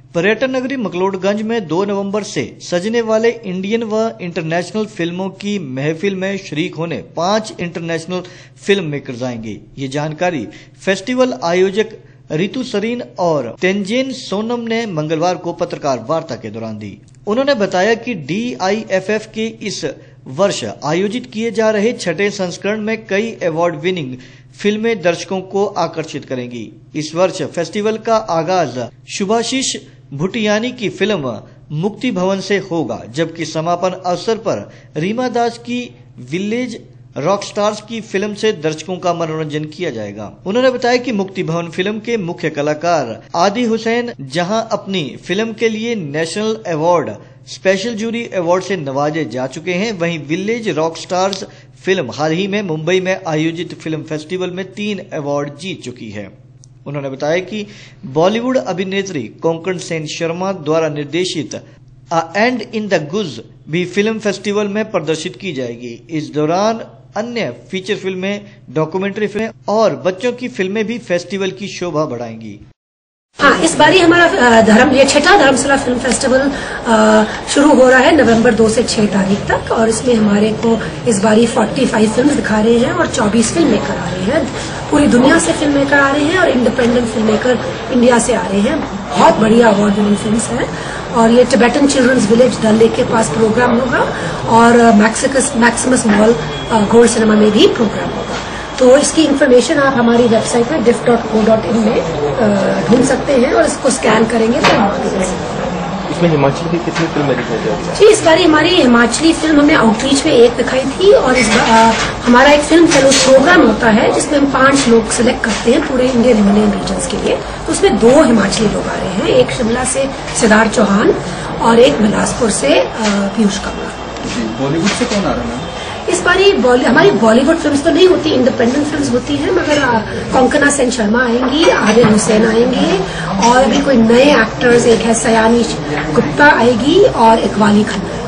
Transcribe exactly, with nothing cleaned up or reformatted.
पर्यटन नगरी मकलोडगंज में दो नवंबर से सजने वाले इंडियन व इंटरनेशनल फिल्मों की महफिल में शरीक होने पांच इंटरनेशनल फिल्म मेकर्स आएंगे। ये जानकारी फेस्टिवल आयोजक रितु सरीन और तेंजिन सोनम ने मंगलवार को पत्रकार वार्ता के दौरान दी। उन्होंने बताया कि डी आई एफ एफ के इस वर्ष आयोजित किए जा रहे छठे संस्करण में कई अवार्ड विनिंग फिल्में दर्शकों को आकर्षित करेंगी। इस वर्ष फेस्टिवल का आगाज शुभाशीष भुटियानी की फिल्म मुक्ति भवन से होगा, जबकि समापन अवसर पर रीमा दास की विलेज रॉक स्टार्स की फिल्म से दर्शकों का मनोरंजन किया जाएगा। उन्होंने बताया कि मुक्ति भवन फिल्म के मुख्य कलाकार आदि हुसैन जहां अपनी फिल्म के लिए national award special jury award से नवाजे जा चुके हैं, वहीं विलेज रॉक स्टार्स फिल्म हाल ही में मुंबई में आयोजित फिल्म फेस्टिवल में तीन अवार्ड जीत चुकी है। उन्होंने बताया कि बॉलीवुड अभिनेत्री कोंकण सेन शर्मा द्वारा निर्देशित अ एंड इन द गुज भी फिल्म फेस्टिवल में प्रदर्शित की जाएगी। इस दौरान अन्य फीचर फिल्में, डॉक्यूमेंट्री फिल्में और बच्चों की फिल्में भी फेस्टिवल की शोभा बढ़ाएंगी। हाँ, इस बारी हमारा धर्म ये छठा धर्मशाला फिल्म फेस्टिवल शुरू हो रहा है नवंबर दो से छह तारीख तक, और इसमें हमारे को इस बारी पैंतालीस फिल्म दिखा रहे हैं और चौबीस फिल्म मेकर आ रहे हैं। पूरी दुनिया से फिल्म मेकर आ रहे हैं और इंडिपेंडेंट फिल्म मेकर इंडिया से आ रहे हैं। बहुत बढ़िया अवार्ड विनिंग फिल्म्स हैं। और ये Tibetan children's village Dal lake के पास प्रोग्राम होगा और मैक्सिकस मैक्सिमस मॉल गोल्ड सिनेमा में भी प्रोग्राम होगा। तो इसकी इन्फॉर्मेशन आप हमारी वेबसाइट पे डिफ डॉट को डॉट इन में ढूंढ सकते हैं और इसको स्कैन करेंगे तो हम आगे दे सकते हैं। इसमें हिमाचल की कितनी फिल्में दिखाई जाएगी? जी, इस बार हमारी हिमाचली फिल्म हमें आउटरीच में एक दिखाई थी, और इस बार आ, हमारा एक फिल्म फेलो प्रोग्राम होता है जिसमें हम पांच लोग सिलेक्ट करते हैं पूरे इंडियन हिमालयन रीजन्स के लिए। तो उसमें दो हिमाचली लोग आ रहे हैं, एक शिमला से सिद्धार्थ चौहान और एक बिलासपुर से पीयूष कमला। बॉलीवुड से कौन आ रहा है? इस बारी बॉली, हमारी बॉलीवुड फिल्म्स तो नहीं होती, इंडिपेंडेंट फिल्म्स होती हैं, मगर कोंकणा सेन शर्मा आएंगी, आदिल हुसैन आएंगे और अभी कोई नए एक्टर्स, एक है सयानी गुप्ता आएगी और इकबाली खन्ना।